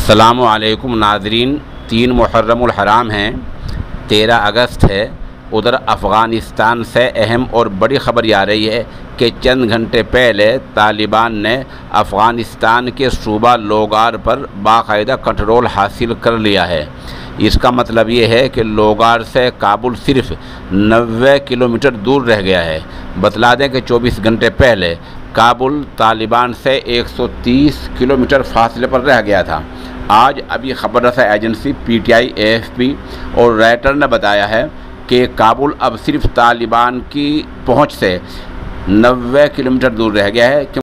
अस्सलामु अलैकुम नाज़रीन। 3 मुहर्रमुल हराम हैं, 13 अगस्त है। उधर अफ़ग़ानिस्तान से अहम और बड़ी खबर आ रही है कि चंद घंटे पहले तालिबान ने अफ़ग़ानिस्तान के सूबा लोगार पर बाकायदा कंट्रोल हासिल कर लिया है। इसका मतलब ये है कि लोगार से काबुल सिर्फ़ 90 किलोमीटर दूर रह गया है। बतला दें कि 24 घंटे पहले काबुल तालिबान से 130 किलोमीटर फासले पर रह गया था। आज अभी खबर रसा एजेंसी PTI, AFP और रायटर ने बताया है कि काबुल अब सिर्फ तालिबान की पहुंच से 90 किलोमीटर दूर रह गया है।